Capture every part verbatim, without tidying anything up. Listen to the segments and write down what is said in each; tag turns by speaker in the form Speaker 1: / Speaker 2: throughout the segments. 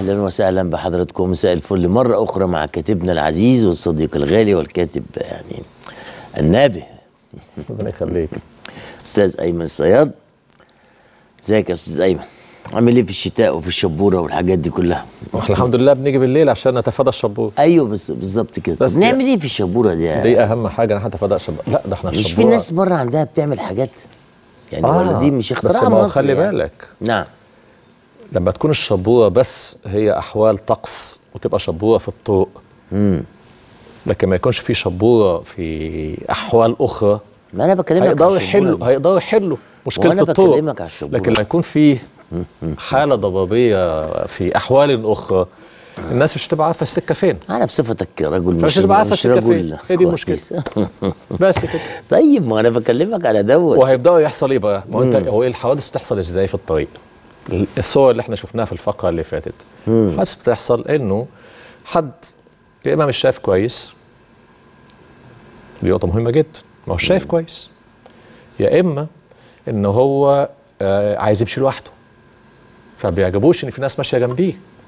Speaker 1: اهلا وسهلا بحضراتكم، مساء الفل مره اخرى مع كاتبنا العزيز والصديق الغالي والكاتب يعني النابه
Speaker 2: ربنا يخليك
Speaker 1: استاذ ايمن الصياد. ازيك يا استاذ ايمن؟ عامل ايه في الشتاء وفي الشبوره والحاجات دي كلها؟
Speaker 2: احنا الحمد لله بنيجي بالليل عشان نتفادى الشبوره.
Speaker 1: ايوه بس بالظبط كده.
Speaker 2: بس
Speaker 1: طب نعمل ايه في الشبوره دي؟
Speaker 2: دي اهم حاجه، احنا نتفادى الشبوره. لا ده احنا
Speaker 1: مش في ناس بره عندها بتعمل حاجات يعني آه ولا دي مش اختراع
Speaker 2: مصري؟ بس ما خلي
Speaker 1: يعني.
Speaker 2: بالك
Speaker 1: نعم،
Speaker 2: لما تكون الشبوره بس هي احوال طقس وتبقى شبوره في الطرق،
Speaker 1: امم
Speaker 2: لكن ما يكونش في شبوره في احوال اخرى.
Speaker 1: ما انا بكلمك
Speaker 2: هيقدروا يحلوا هيقدروا يحلوا مشكله الطرق، لكن لا يكون في حاله ضبابيه في احوال اخرى الناس مش هتبقى عارفه السكه فين.
Speaker 1: انا بصفتك رجل
Speaker 2: مش هتبقى عارفه السكه فين، هي دي المشكله بس كده.
Speaker 1: طيب ما انا بكلمك على دوت.
Speaker 2: وهيبداوا يحصل ايه بقى؟ ما انت هو ايه الحوادث بتحصل ازاي في الطريق؟ الصور اللي احنا شفناها في الفقره اللي فاتت، الحوادث بتحصل انه حد يا اما مش شايف كويس، دي نقطه مهمه جدا، ما هو شايف كويس، يا اما ان هو آه عايز يمشي لوحده فبيعجبوش ان في ناس ماشيه جنبيه،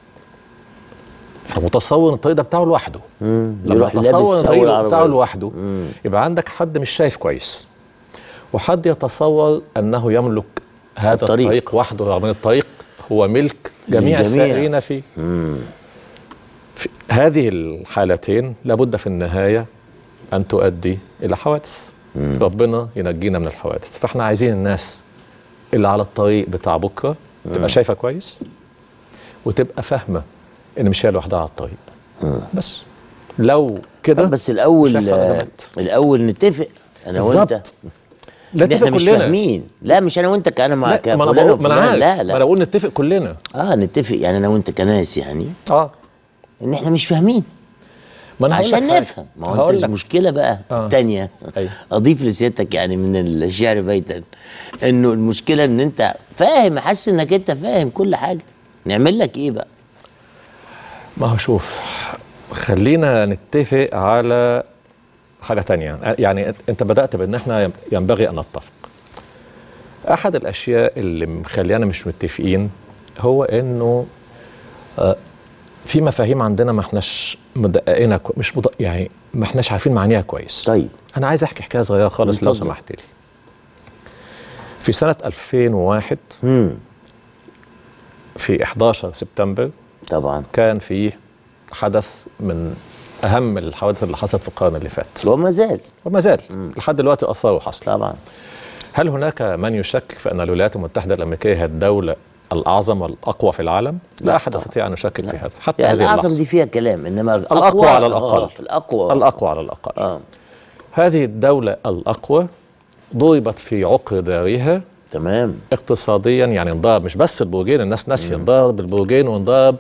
Speaker 2: فمتصور الطريق ده بتاعه لوحده. لما تصور الطريق بتاعه لوحده مم. يبقى عندك حد مش شايف كويس، وحد يتصور انه يملك هذا الطريق, الطريق وحده، رغم ان الطريق هو ملك جميع السائرين فيه. مم. في هذه الحالتين لابد في النهايه ان تؤدي الى حوادث. مم. ربنا ينجينا من الحوادث. فاحنا عايزين الناس اللي على الطريق بتاع بكره تبقى شايفه كويس وتبقى فاهمه ان مش هي لوحدها على الطريق. مم. بس لو كده
Speaker 1: بس الاول الاول نتفق انا وانت.
Speaker 2: لا نتفق
Speaker 1: مش
Speaker 2: كلنا.
Speaker 1: فاهمين. لا مش انا وانت كأنا مع
Speaker 2: لا ما انا بقول ما انا عارف لا لا ما انا بقول نتفق كلنا.
Speaker 1: اه نتفق يعني انا وانت كناس يعني
Speaker 2: اه
Speaker 1: ان احنا مش فاهمين.
Speaker 2: ما أنا
Speaker 1: عشان نفهم. ما هو انت المشكله بقى
Speaker 2: آه.
Speaker 1: تانية. أيوه. اضيف لسيادتك يعني من الشعر بيتا انه المشكله ان انت فاهم، حاسس انك انت فاهم كل حاجه. نعمل لك ايه بقى؟
Speaker 2: ما هو شوف، خلينا نتفق على حاجه تانية. يعني انت بدات بان احنا ينبغي ان نتفق. احد الاشياء اللي مخلينا مش متفقين هو انه آه في مفاهيم عندنا ما احناش مدققينها كو... مش مد... يعني ما احناش عارفين معانيها كويس.
Speaker 1: طيب
Speaker 2: انا عايز احكي حكايه صغيره خالص لو سمحت لي. في سنه ألفين وواحد
Speaker 1: مم.
Speaker 2: في إحداشر سبتمبر
Speaker 1: طبعا
Speaker 2: كان فيه حدث من اهم الحوادث اللي حصلت في القرن اللي فات،
Speaker 1: وما زال
Speaker 2: وما زال لحد دلوقتي اثاره حصل.
Speaker 1: طبعا
Speaker 2: هل هناك من يشكك في ان الولايات المتحده الامريكيه هي الدوله الاعظم والاقوى في العالم؟ لا, لا احد يستطيع ان يشكك لا. في هذا حتى
Speaker 1: يعني
Speaker 2: هذه اللحظه.
Speaker 1: الاعظم دي فيها كلام، انما
Speaker 2: الأقوى, الأقوى على الاقل
Speaker 1: آه الاقوى
Speaker 2: الاقوى على الاقل
Speaker 1: آه.
Speaker 2: هذه الدوله الاقوى ضربت في عقر دارها
Speaker 1: تمام
Speaker 2: اقتصاديا، يعني انضرب مش بس البرجين، الناس ناسيه انضرب البرجين وانضرب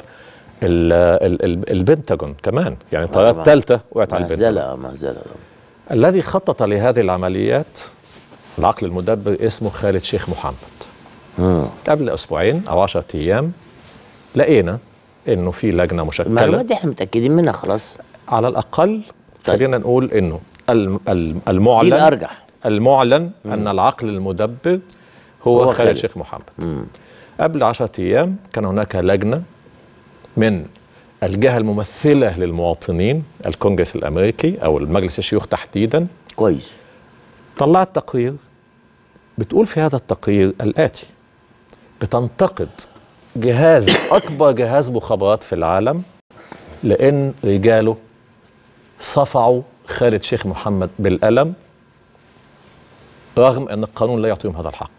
Speaker 2: البنتاجون كمان، يعني الطيارات الثالثه وقعت على البنتاجون.
Speaker 1: مهزله.
Speaker 2: الذي خطط لهذه العمليات العقل المدبر اسمه خالد شيخ محمد. مم. قبل اسبوعين او عشرة ايام لقينا انه في لجنه مشكله.
Speaker 1: المعلومات دي احنا متاكدين منها خلاص
Speaker 2: على الاقل. طيب. خلينا نقول انه المعلن
Speaker 1: دي الارجح
Speaker 2: المعلن مم. ان العقل المدبر هو, هو خالد شيخ محمد. مم. قبل عشرة ايام كان هناك لجنه من الجهه الممثله للمواطنين، الكونجرس الامريكي او المجلس الشيوخ تحديدا.
Speaker 1: كويس.
Speaker 2: طلعت تقرير بتقول في هذا التقرير الاتي: بتنتقد جهاز اكبر جهاز مخابرات في العالم لان رجاله صفعوا خالد شيخ محمد بالقلم رغم ان القانون لا يعطيهم هذا الحق.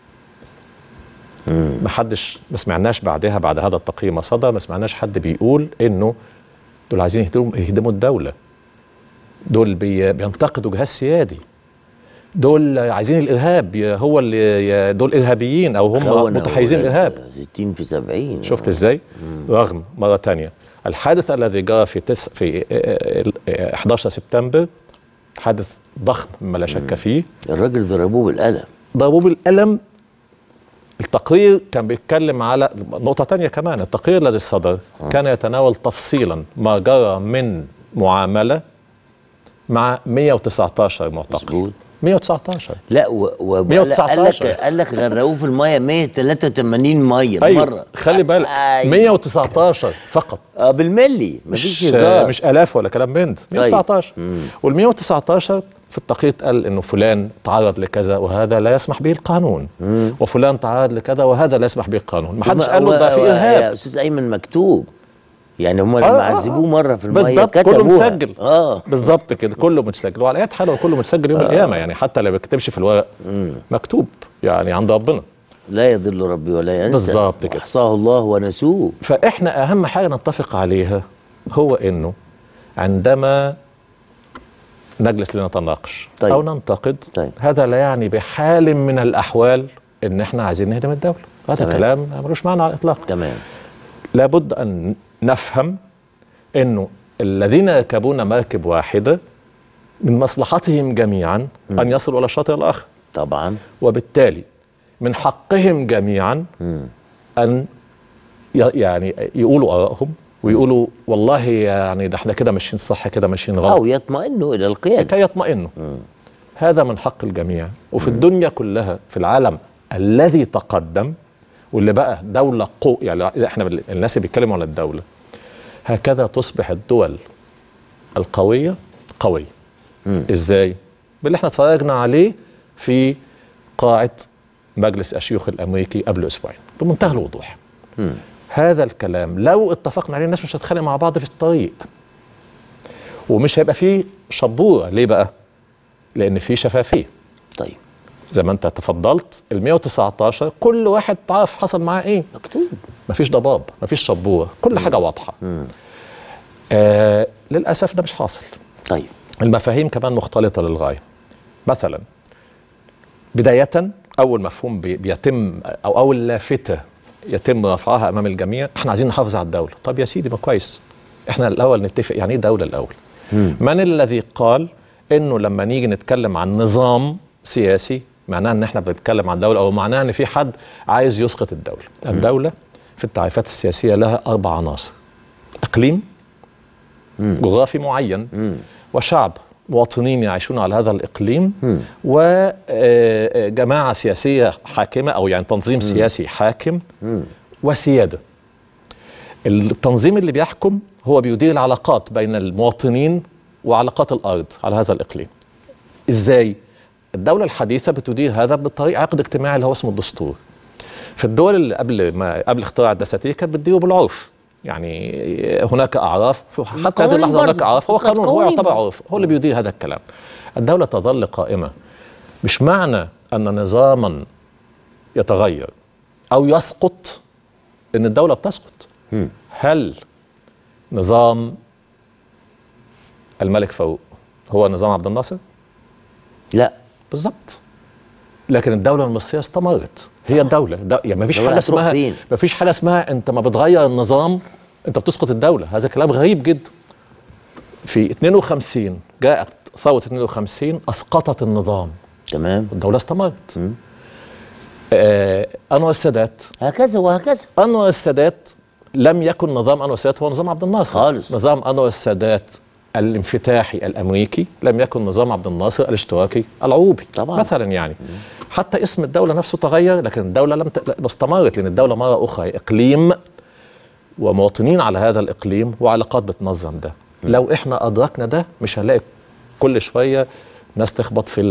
Speaker 2: ما حدش ما سمعناش بعدها بعد هذا التقرير ما صدر، ما سمعناش حد بيقول انه دول عايزين يهدموا يهدموا الدوله، دول بي بينتقدوا جهاز سيادي، دول عايزين الارهاب، هو اللي دول ارهابيين او هم متحيزين الارهاب.
Speaker 1: ستين في سبعين.
Speaker 2: شفت ازاي؟ مم. رغم مره ثانيه الحادث الذي جرى في تس في إحداشر سبتمبر حادث ضخم مما لا شك فيه.
Speaker 1: الراجل ضربوه بالقلم.
Speaker 2: ضربوه بالقلم. التقرير كان بيتكلم على نقطة تانية كمان. التقرير الذي صدر آه. كان يتناول تفصيلا ما جرى من معاملة مع مئة وتسعة عشر معتقل. مية وتسعتاشر.
Speaker 1: لا و... و...
Speaker 2: مية وتسعتاشر.
Speaker 1: قال لك قال لك غرقوه في الميه مية وتلاتة وتمانين ميه
Speaker 2: أيوة.
Speaker 1: مره.
Speaker 2: خلي بالك أيوة. مية وتسعتاشر فقط.
Speaker 1: اه بالملي مفيش
Speaker 2: مش
Speaker 1: هزار،
Speaker 2: مش الاف ولا كلام من ده. مية وتسعتاشر. وال مية وتسعتاشر في التقييد قال انه فلان تعرض لكذا وهذا لا يسمح به القانون، مم. وفلان تعرض لكذا وهذا لا يسمح به القانون. ما حدش قال له ده في ارهاب.
Speaker 1: يا استاذ ايمن مكتوب، يعني هم لما عذبوه مره في الميه
Speaker 2: كتبوها، كله مسجل.
Speaker 1: اه
Speaker 2: بالظبط كده، كله متسجل، وعلى اي حال هو كله متسجل يوم آه. القيامه، يعني حتى لو ما بيكتبش في الورق مم. مكتوب يعني عند ربنا.
Speaker 1: لا يضل ربي ولا ينسى،
Speaker 2: بالظبط كده،
Speaker 1: احصاه الله ونسوه.
Speaker 2: فاحنا اهم حاجه نتفق عليها هو انه عندما نجلس لنتناقش طيب. او ننتقد طيب. هذا لا يعني بحال من الاحوال ان احنا عايزين نهدم الدوله، هذا تمام. كلام ملوش معنى على الاطلاق.
Speaker 1: تمام.
Speaker 2: لابد ان نفهم انه الذين يركبون مركب واحده من مصلحتهم جميعا م. ان يصلوا الى الشاطئ الاخر
Speaker 1: طبعا،
Speaker 2: وبالتالي من حقهم جميعا م. ان يعني يقولوا ارائهم ويقولوا والله يعني ده احنا كده ماشيين صح، كده ماشيين غلط،
Speaker 1: او يطمئنوا الى القياده،
Speaker 2: كي يطمئنوا. هذا من حق الجميع. وفي م. الدنيا كلها، في العالم الذي تقدم واللي بقى دوله قوة، يعني احنا الناس اللي بيتكلموا على الدوله، هكذا تصبح الدول القويه قويه. م. ازاي؟ باللي احنا اتفرجنا عليه في قاعه مجلس الشيوخ الامريكي قبل اسبوعين بمنتهى الوضوح. م. هذا الكلام لو اتفقنا عليه الناس مش هتتخانق مع بعض في الطريق، ومش هيبقى فيه شبوره. ليه بقى؟ لان فيه شفافيه.
Speaker 1: طيب
Speaker 2: زي ما انت تفضلت، ال مية وتسعتاشر كل واحد تعرف حصل معاه ايه،
Speaker 1: مكتوب،
Speaker 2: مفيش ضباب، مفيش شبوره، كل مم. حاجه واضحه. آه للاسف ده مش حاصل.
Speaker 1: طيب
Speaker 2: المفاهيم كمان مختلطه للغايه. مثلا بدايه اول مفهوم بيتم او اول لافته يتم رفعها امام الجميع، احنا عايزين نحافظ على الدوله. طب يا سيدي ما كويس، احنا الاول نتفق يعني ايه دوله الاول. مم. من الذي قال انه لما نيجي نتكلم عن نظام سياسي معناه ان احنا بنتكلم عن دوله، او معناه ان في حد عايز يسقط الدوله؟ مم. الدوله في التعريفات السياسيه لها اربع عناصر: اقليم مم. جغرافي معين، مم. وشعب مواطنين يعيشون على هذا الاقليم، وجماعه سياسيه حاكمه او يعني تنظيم مم. سياسي حاكم، مم. وسياده. التنظيم اللي بيحكم هو بيدير العلاقات بين المواطنين وعلاقات الارض على هذا الاقليم. ازاي؟ الدوله الحديثه بتدير هذا بطريقه عقد اجتماعي اللي هو اسمه الدستور. في الدول اللي قبل ما قبل اختراع الدساتير كانت بتديره بالعرف، يعني هناك اعراف، حتى هذه اللحظه هناك اعراف، هو قانون، هو يعتبر عرف، هو اللي بيدير هذا الكلام. الدوله تظل قائمه. مش معنى ان نظاما يتغير او يسقط ان الدوله بتسقط. م. هل نظام الملك فاروق هو نظام عبد الناصر؟ لا بالظبط. لكن الدوله المصريه استمرت، هي الدوله ده، يعني ما فيش حاجه اسمها ما فيش حاجه اسمها انت ما بتغير النظام انت بتسقط الدوله. هذا كلام غريب جدا. في اتنين وخمسين جاءت ثوره اتنين وخمسين اسقطت النظام، تمام، الدوله استمرت. آه انور السادات
Speaker 1: هكذا وهكذا.
Speaker 2: انور السادات لم يكن نظام انور السادات هو نظام عبد الناصر خالص. نظام انور السادات الانفتاحي الامريكي لم يكن نظام عبد الناصر الاشتراكي العروبي طبعا. مثلا يعني مم. حتى اسم الدوله نفسه تغير، لكن الدوله لم ت... استمرت، لان الدوله مره اخرى اقليم ومواطنين على هذا الاقليم وعلاقات بتنظم ده. مم. لو احنا ادركنا ده مش هنلاقي كل شويه ناس تخبط في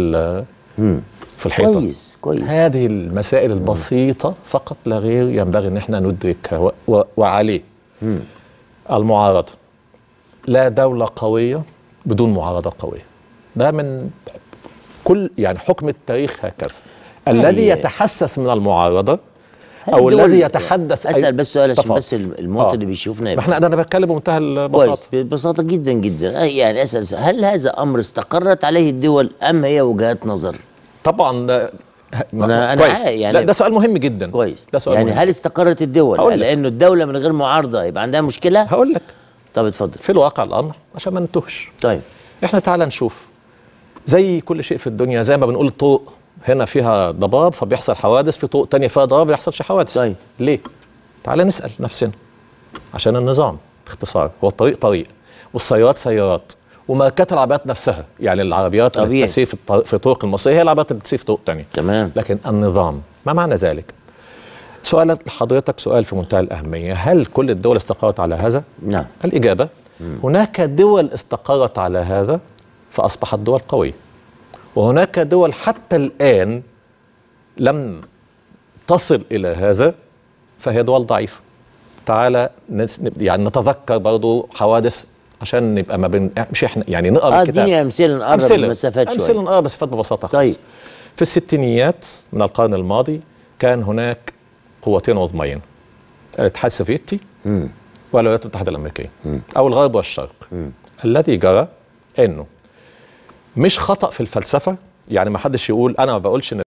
Speaker 2: في الحيطه.
Speaker 1: كويس كويس.
Speaker 2: هذه المسائل البسيطه فقط لا غير ينبغي ان احنا ندركها و... و... وعليه. مم. المعارضه، لا دولة قوية بدون معارضة قوية. ده من كل يعني حكم التاريخ هكذا. الذي يتحسس من المعارضة او الذي يتحدث
Speaker 1: اسال بس سؤال عشان بس المواطن اللي بيشوفنا
Speaker 2: احنا انا بتكلم بمنتهى البساطه
Speaker 1: ببساطه جدا جدا. يعني اسال هل هذا امر استقرت عليه الدول ام هي وجهات نظر؟
Speaker 2: طبعا ده
Speaker 1: انا انا يعني
Speaker 2: لا ده سؤال مهم جدا.
Speaker 1: كويس.
Speaker 2: ده سؤال
Speaker 1: يعني
Speaker 2: مهم.
Speaker 1: هل استقرت الدول؟ لانه الدوله من غير معارضه يبقى عندها مشكله.
Speaker 2: هقول لك.
Speaker 1: طب اتفضل.
Speaker 2: في الواقع الامر عشان ما نتوهش.
Speaker 1: طيب
Speaker 2: احنا تعالى نشوف زي كل شيء في الدنيا، زي ما بنقول الطرق هنا فيها ضباب فبيحصل حوادث، في طرق تانية فيها ضباب ما بيحصلش حوادث.
Speaker 1: طيب
Speaker 2: ليه؟ تعالى نسأل نفسنا. عشان النظام باختصار، هو الطريق طريق والسيارات سيارات وماركات العربيات نفسها، يعني العربيات طبيعي. اللي بتسير في طرق المصريه هي العربيات اللي بتسير في طرق ثانيه.
Speaker 1: تمام.
Speaker 2: لكن النظام ما معنى ذلك؟ سؤال لحضرتك سؤال في منتهى الاهميه، هل كل الدول استقرت على هذا؟
Speaker 1: نعم.
Speaker 2: الاجابه مم. هناك دول استقرت على هذا فاصبحت دول قويه، وهناك دول حتى الان لم تصل الى هذا فهي دول ضعيفه. تعالى يعني نتذكر برضو حوادث عشان نبقى ما بين مش احنا يعني نقرا
Speaker 1: اه
Speaker 2: الكتاب.
Speaker 1: اديني امثله نقرب المسافات شويه.
Speaker 2: امثله نقرب المسافات ببساطه خالص. طيب. في الستينيات من القرن الماضي كان هناك قوتين عظميين، الاتحاد السوفيتي والولايات المتحده الامريكيه، مم. او الغرب والشرق. مم. الذي جرى انه مش خطا في الفلسفه، يعني ما حدش يقول انا ما بقولش ان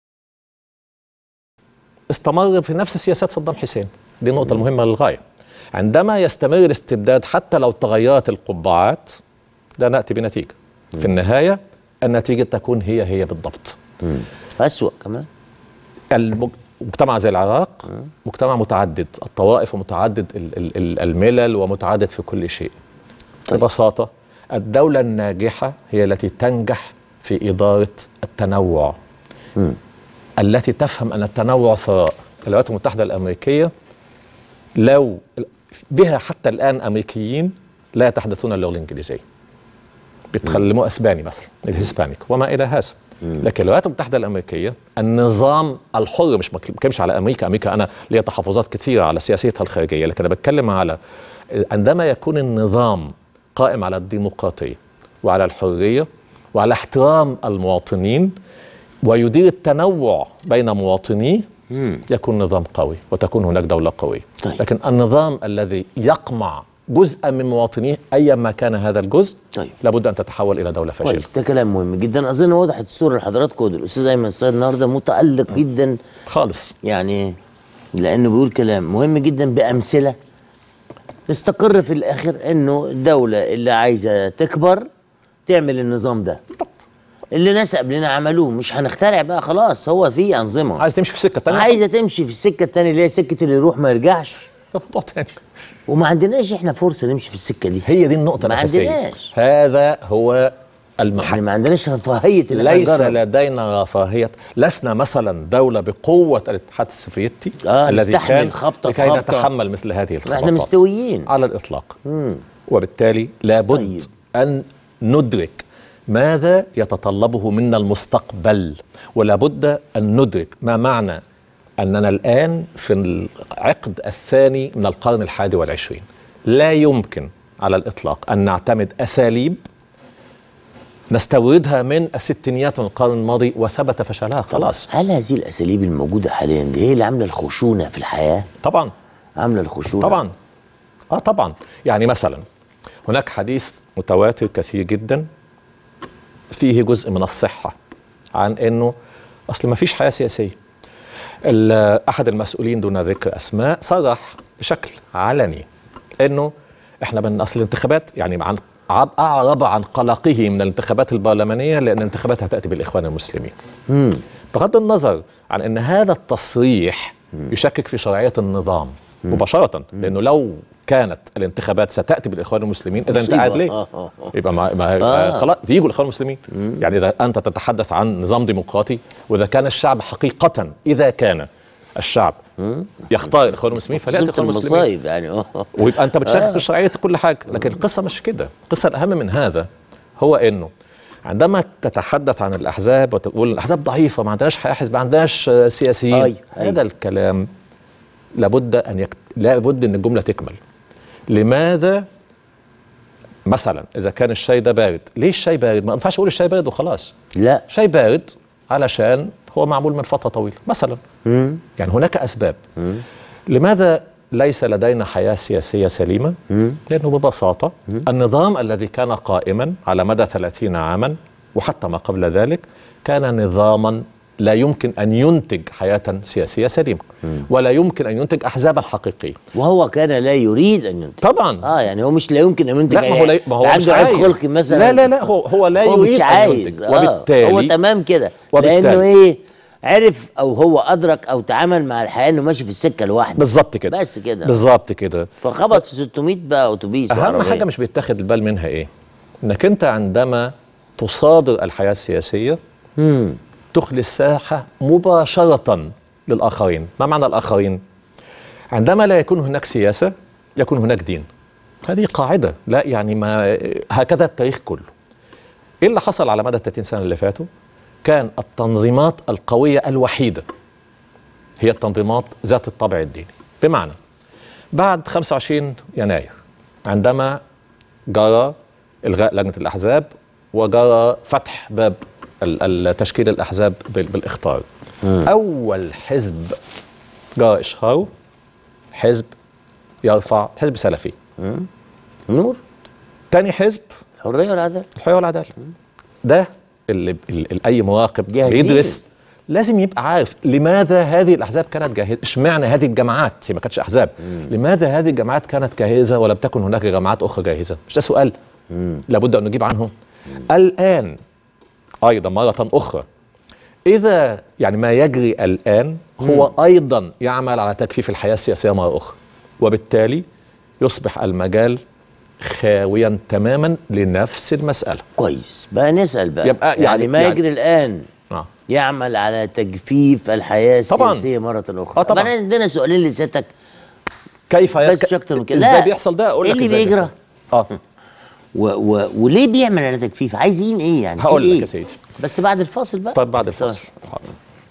Speaker 2: استمر في نفس سياسات صدام حسين، دي النقطة المهمة للغاية. عندما يستمر الاستبداد حتى لو تغيرت القبعات ده نأتي بنتيجة. مم. في النهاية النتيجة تكون هي هي بالضبط.
Speaker 1: مم. أسوأ كمان.
Speaker 2: المجتمع زي العراق مم. مجتمع متعدد الطوائف ومتعدد الملل ومتعدد في كل شيء. طيب. ببساطة الدولة الناجحة هي التي تنجح في إدارة التنوع. مم. التي تفهم أن التنوع ثراء. الولايات المتحدة الأمريكية لو بها حتى الآن أمريكيين لا يتحدثون اللغة الإنجليزية، بيتكلموا أسباني مثلا، الهسبانيك وما إلى هذا. لكن الولايات المتحدة الأمريكية النظام الحر، مش بتكلمش على أمريكا، أمريكا أنا ليها تحفظات كثيرة على سياسيتها الخارجية، لكن أنا بتكلم على عندما يكون النظام قائم على الديمقراطية وعلى الحرية وعلى احترام المواطنين ويدير التنوع بين مواطنيه، يكون نظام قوي وتكون هناك دولة قوية. طيب. لكن النظام الذي يقمع جزءا من مواطنيه أيا ما كان هذا الجزء، طيب. لابد أن تتحول إلى دولة فاشلة.
Speaker 1: كويس، ده كلام مهم جدا. أظن وضحت الصورة لحضراتكم. الأستاذ أيمن السيد النهارده متألق م. جدا
Speaker 2: خالص،
Speaker 1: يعني لأنه بيقول كلام مهم جدا بأمثلة استقر في الآخر إنه الدولة اللي عايزة تكبر تعمل النظام ده اللي ناس قبلنا عملوه، مش هنخترع بقى خلاص، هو في أنظمة
Speaker 2: عايزة تمشي في السكة الثانية،
Speaker 1: عايزة تمشي في السكة الثانية اللي هي سكة اللي يروح ما يرجعش.
Speaker 2: موضوع تاني،
Speaker 1: وما عندناش احنا فرصة نمشي في السكة دي.
Speaker 2: هي دي النقطة الأساسية.
Speaker 1: ما عندناش.
Speaker 2: هذا هو المحك.
Speaker 1: يعني ما عندناش رفاهية.
Speaker 2: ليس لدينا رفاهية، لسنا مثلا دولة بقوة الاتحاد السوفيتي
Speaker 1: آه
Speaker 2: الذي كان
Speaker 1: خبطة
Speaker 2: لكي
Speaker 1: خبطة.
Speaker 2: نتحمل مثل هذه الخبطات.
Speaker 1: احنا مستويين
Speaker 2: على الإطلاق. مم. وبالتالي لابد طيب. أن ندرك ماذا يتطلبه منا المستقبل، ولا بد أن ندرك ما معنى أننا الآن في العقد الثاني من القرن الحادي والعشرين. لا يمكن على الإطلاق أن نعتمد أساليب نستوردها من الستينيات من القرن الماضي وثبت فشلها خلاص.
Speaker 1: هل هذه الأساليب الموجودة حاليا دي هي اللي عاملة الخشونة في الحياة؟
Speaker 2: طبعا
Speaker 1: عاملة الخشونة
Speaker 2: طبعا. آه طبعا. يعني مثلا هناك حديث متواتر كثير جدا فيه جزء من الصحة عن أنه أصل ما فيش حياة سياسية. أحد المسؤولين دون ذكر أسماء صرح بشكل علني أنه إحنا من أصل الانتخابات، يعني عن أعرب عن قلقه من الانتخابات البرلمانية لأن الانتخابات هتأتي بالإخوان المسلمين. مم. بغض النظر عن أن هذا التصريح مم. يشكك في شرعية النظام مم. مباشرة، لأنه لو كانت الانتخابات ستأتي بالإخوان المسلمين إذا أنت قاعد ليه؟ آه آه آه. يبقى ما ما آه. خلاص يجوا الإخوان المسلمين. مم. يعني إذا أنت تتحدث عن نظام ديمقراطي وإذا كان الشعب حقيقة، إذا كان الشعب مم. يختار الإخوان المسلمين فلا الإخوان المسلمين يعني ويبقى أنت بتشكك آه. في شرعية كل حاجة. لكن القصة مش كده، القصة الأهم من هذا هو إنه عندما تتحدث عن الأحزاب وتقول الأحزاب ضعيفة ما عندناش حزب ما عندناش سياسيين، أي. أي. هذا الكلام لابد أن يكت... لابد أن الجملة تكمل. لماذا مثلا إذا كان الشاي ده بارد، ليه الشاي بارد؟ ما ينفعش أقول الشاي بارد وخلاص.
Speaker 1: لا،
Speaker 2: شاي بارد علشان هو معمول من فترة طويلة مثلا. مم. يعني هناك أسباب. مم. لماذا ليس لدينا حياة سياسية سليمة؟ مم. لأنه ببساطة مم. النظام الذي كان قائما على مدى ثلاثين عاما وحتى ما قبل ذلك كان نظاما لا يمكن أن ينتج حياة سياسية سليمة مم. ولا يمكن أن ينتج أحزابا حقيقية.
Speaker 1: وهو كان لا يريد أن ينتج
Speaker 2: طبعا.
Speaker 1: آه يعني هو مش لا يمكن أن ينتج.
Speaker 2: لا ما هو, لا ما هو مش عايز.
Speaker 1: مثلا
Speaker 2: لا لا لا هو هو لا هو يريد أن ينتج.
Speaker 1: آه. وبالتالي هو تمام كده، لأنه إيه عرف أو هو أدرك أو تعامل مع الحياة إنه ماشي في السكة لوحده.
Speaker 2: بالظبط كده.
Speaker 1: بس كده
Speaker 2: بالظبط كده.
Speaker 1: فخبط في ستمية بقى أتوبيس.
Speaker 2: أهم حاجة مش بيتاخد البال منها إيه؟ انك انت عندما تصادر الحياه السياسيه
Speaker 1: مم.
Speaker 2: تخلي الساحه مباشره للاخرين. ما معنى الاخرين؟ عندما لا يكون هناك سياسه يكون هناك دين. هذه قاعده، لا يعني ما هكذا التاريخ كله. ايه اللي حصل على مدى الثلاثين سنه اللي فاتوا؟ كان التنظيمات القويه الوحيده هي التنظيمات ذات الطابع الديني. بمعنى بعد خمسة وعشرين يناير عندما جرى إلغاء لجنة الأحزاب وجرى فتح باب تشكيل الأحزاب بالإخطار، مم. أول حزب جرى إشهاره حزب يرفع حزب سلفي،
Speaker 1: مم. نور.
Speaker 2: تاني حزب
Speaker 1: الحرية والعدالة.
Speaker 2: الحرية والعدالة. ده اللي, اللي أي مراقب بيدرس لازم يبقى عارف لماذا هذه الأحزاب كانت جاهزة. اشمعنى هذه الجماعات هي ما كانتش أحزاب؟ مم. لماذا هذه الجماعات كانت جاهزة ولم تكن هناك جماعات أخرى جاهزة؟ مش ده سؤال مم. لابد أن نجيب عنه. مم. الآن أيضا مرة أخرى إذا يعني ما يجري الآن هو مم. أيضا يعمل على تجفيف الحياة السياسية مرة أخرى، وبالتالي يصبح المجال خاويا تماما لنفس المسألة.
Speaker 1: كويس بقى نسأل بقى
Speaker 2: يبقى يعني,
Speaker 1: يعني ما
Speaker 2: يعني
Speaker 1: يجري الآن آه. يعمل على تجفيف الحياة السياسية مرة أخرى.
Speaker 2: آه طبعا.
Speaker 1: عندنا سؤالين لسيادتك
Speaker 2: كيف
Speaker 1: بس مش أكتر من كده.
Speaker 2: إزاي بيحصل ده؟ أقول
Speaker 1: لك إيه اللي بيجرى
Speaker 2: آه
Speaker 1: و و وليه بيعمل على تجفيف؟ عايزين إيه يعني؟
Speaker 2: هقول لك
Speaker 1: إيه؟
Speaker 2: يا سيدي
Speaker 1: بس بعد الفاصل بقى.
Speaker 2: طيب بعد الفاصل حاضر.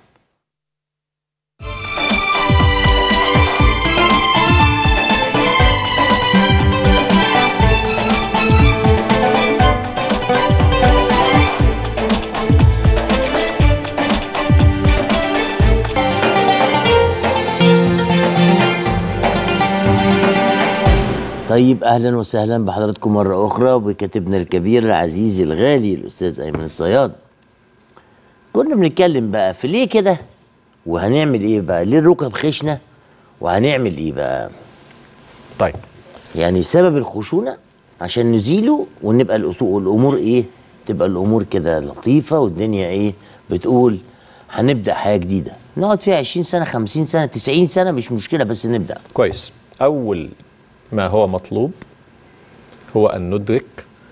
Speaker 1: طيب اهلا وسهلا بحضراتكم مره اخرى وبكاتبنا الكبير العزيز الغالي الاستاذ ايمن الصياد. كنا بنتكلم بقى في ليه كده وهنعمل ايه بقى؟ ليه الركب خشنه وهنعمل ايه بقى؟
Speaker 2: طيب
Speaker 1: يعني سبب الخشونه عشان نزيله ونبقى الامور ايه؟ تبقى الامور كده لطيفه والدنيا ايه؟ بتقول هنبدا حياه جديده نقعد فيها عشرين سنه خمسين سنه تسعين سنه مش مشكله بس نبدا.
Speaker 2: كويس. اول ما هو مطلوب هو أن ندرك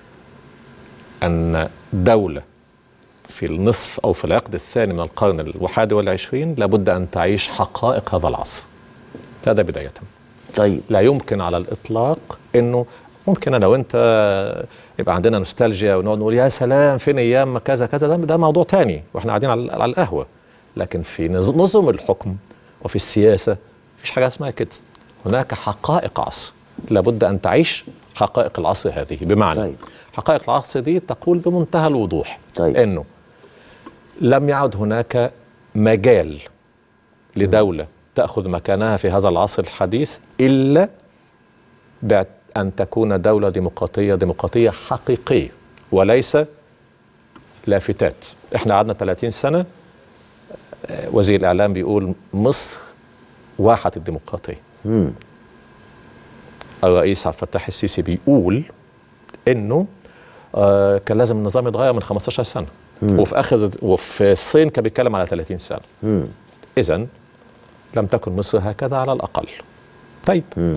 Speaker 2: أن دولة في النصف أو في العقد الثاني من القرن الواحد والعشرين لابد أن تعيش حقائق هذا العصر. هذا بداية.
Speaker 1: طيب
Speaker 2: لا يمكن على الإطلاق أنه ممكن أنا وأنت يبقى عندنا نوستالجيا ونقعد نقول يا سلام فين أيام كذا كذا، ده, ده موضوع تاني وإحنا قاعدين على, على القهوة. لكن في نظم الحكم وفي السياسة مفيش حاجة اسمها كده. هناك حقائق عصر لابد أن تعيش حقائق العصر هذه. بمعنى طيب. حقائق العصر دي تقول بمنتهى الوضوح طيب. أنه لم يعد هناك مجال لدولة م. تأخذ مكانها في هذا العصر الحديث إلا بأن تكون دولة ديمقراطية ديمقراطية حقيقية وليس لافتات. احنا قعدنا ثلاثين سنة وزير الإعلام بيقول مصر واحة الديمقراطية. م. الرئيس عبد الفتاح السيسي بيقول انه آه كان لازم النظام يتغير من خمستاشر سنة. مم. وفي اخر وفي الصين كان بيتكلم على ثلاثين سنة. اذا لم تكن مصر هكذا على الاقل. طيب مم.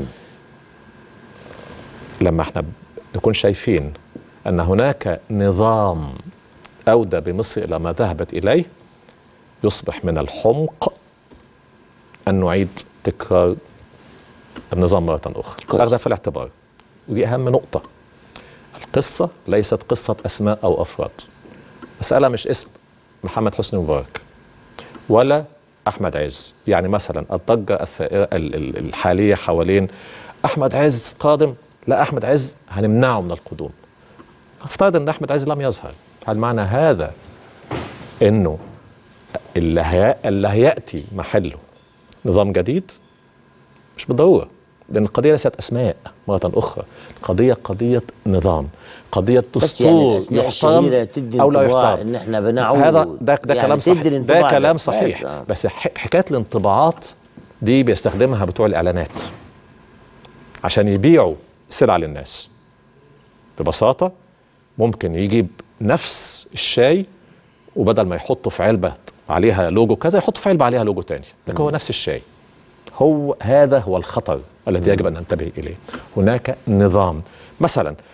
Speaker 2: لما احنا نكون شايفين ان هناك نظام اودى بمصر الى ما ذهبت اليه يصبح من الحمق ان نعيد تكرار النظام مرة أخرى. هذا في الاعتبار ودي أهم نقطة. القصة ليست قصة أسماء أو أفراد. مسألة مش اسم محمد حسني مبارك ولا أحمد عز. يعني مثلا الضجة الثائرة الحالية حوالين أحمد عز قادم، لا أحمد عز هنمنعه من القدوم. افترض أن أحمد عز لم يظهر، هل معنى هذا أنه اللي, هي... اللي هيأتي محله نظام جديد؟ مش بالضرورة، لأن القضية ليست أسماء مرة أخرى. القضية قضية نظام، قضية دستور
Speaker 1: يعني يحترم أو لا يحترم. إن إحنا بنعود
Speaker 2: هذا ده, ده يعني كلام صحيح. ده كلام صحيح بس, آه. بس حكاية الانطباعات دي بيستخدمها بتوع الإعلانات عشان يبيعوا سلع للناس. ببساطة ممكن يجيب نفس الشاي وبدل ما يحطه في علبة عليها لوجو كذا يحطه في علبة عليها لوجو تاني، لكن هو نفس الشاي. هو هذا هو الخطر الذي يجب أن ننتبه إليه. هناك نظام. مثلا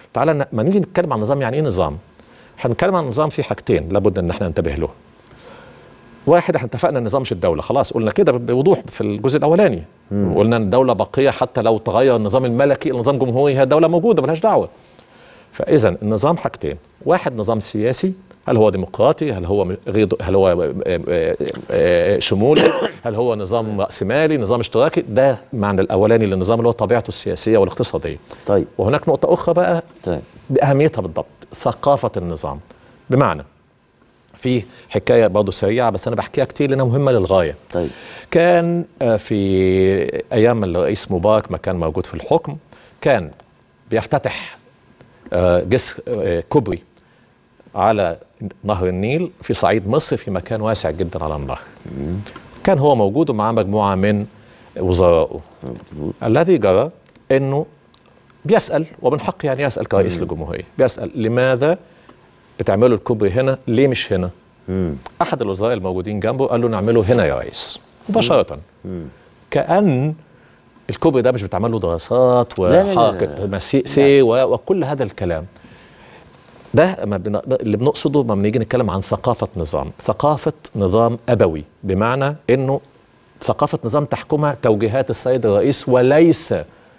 Speaker 2: تعالى ما نيجي نتكلم عن نظام، يعني ايه نظام؟ هنتكلم عن نظام في حاجتين لابد ان احنا ننتبه له. واحد، احنا اتفقنا ان النظام مش الدوله، خلاص قلنا كده بوضوح في الجزء الاولاني. مم. قلنا ان الدوله باقيه حتى لو تغير النظام الملكي النظام الجمهوري، هي الدوله موجوده ملهاش دعوه. فاذا النظام حاجتين، واحد نظام سياسي، هل هو ديمقراطي، هل هو غير، هل هو شمولي، هل هو نظام رأسمالي، نظام اشتراكي. ده معنى الاولاني للنظام اللي هو طبيعته السياسيه والاقتصاديه.
Speaker 1: طيب.
Speaker 2: وهناك نقطه اخرى بقى
Speaker 1: طيب
Speaker 2: باهميتها بالضبط، ثقافه النظام. بمعنى في حكايه برضه سريعه بس انا بحكيها كتير لانها مهمه للغايه.
Speaker 1: طيب.
Speaker 2: كان في ايام الرئيس مبارك ما كان موجود في الحكم، كان بيفتتح جسر كوبري على نهر النيل في صعيد مصر في مكان واسع جدا على النهر. مم. كان هو موجود ومعاه مجموعه من وزرائه. الذي جرى انه بيسال، ومن حق يعني يسال كرئيس للجمهوريه، بيسال لماذا بتعملوا الكوبري هنا؟ ليه مش هنا؟ مم. احد الوزراء الموجودين جنبه قال له نعمله هنا يا رئيس مباشره. مم. كأن الكوبري ده مش بتعمل له دراسات وحركه مسيسي وكل هذا الكلام. ده اللي بنقصده لما بنيجي نتكلم عن ثقافه نظام، ثقافه نظام ابوي، بمعنى انه ثقافه نظام تحكمها توجيهات السيد الرئيس وليس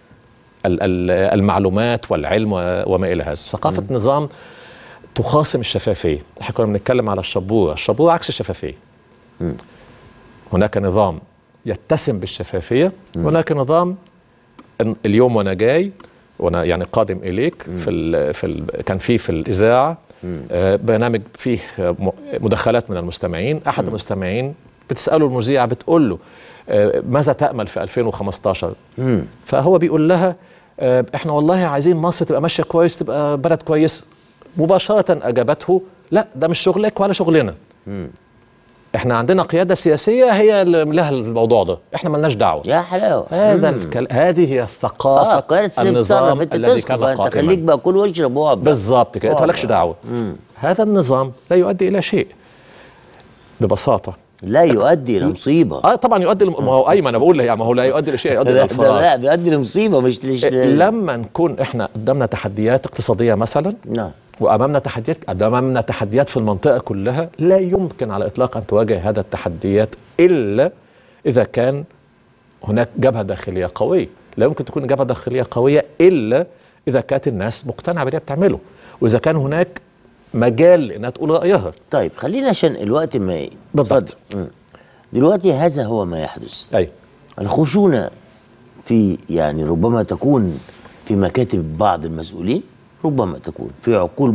Speaker 2: المعلومات والعلم وما الى هذا. ثقافه م. نظام تخاصم الشفافيه. احنا كنا بنتكلم على الشبوره، الشبوره عكس الشفافيه. م. هناك نظام يتسم بالشفافيه، م. هناك نظام اليوم وانا جاي وانا يعني قادم اليك م. في ال في ال كان في في الاذاعه آه برنامج فيه مداخلات من المستمعين. احد م. المستمعين بتساله المذيعه بتقول له آه ماذا تامل في ألفين وخمستاشر؟ م. فهو بيقول لها آه احنا والله عايزين مصر تبقى ماشيه كويس، تبقى بلد كويس. مباشره اجابته لا ده مش شغلك ولا شغلنا. م. احنا عندنا قياده سياسيه هي اللي لها الموضوع ده، احنا مالناش دعوه.
Speaker 1: يا حلاوه.
Speaker 2: هذا الكل... هذه هي الثقافه
Speaker 1: آه
Speaker 2: النظام الذي كان قائما.
Speaker 1: انت خليك بقى كل واشرب واقعد
Speaker 2: بالظبط كده، انت مالكش دعوه. مم. هذا النظام لا يؤدي الى شيء ببساطه،
Speaker 1: لا يؤدي الى مصيبه.
Speaker 2: اه طبعا يؤدي لم... ما هو ايمن انا بقول يعني ما هو لا يؤدي لشيء، يؤدي الى انفراد.
Speaker 1: لا بيؤدي لمصيبه مش ليش
Speaker 2: لما نكون احنا قدامنا تحديات اقتصاديه مثلا،
Speaker 1: نعم،
Speaker 2: وامامنا تحديات امامنا تحديات في المنطقه كلها، لا يمكن على الاطلاق ان تواجه هذا التحديات الا اذا كان هناك جبهه داخليه قويه. لا يمكن تكون جبهه داخليه قويه الا اذا كانت الناس مقتنعه باللي بتعمله، واذا كان هناك مجال انها تقول رايها.
Speaker 1: طيب خلينا عشان الوقت ما
Speaker 2: بالضبط.
Speaker 1: دلوقتي هذا هو ما يحدث.
Speaker 2: اي
Speaker 1: الخشونه في يعني ربما تكون في مكاتب بعض المسؤولين، ربما تكون في عقول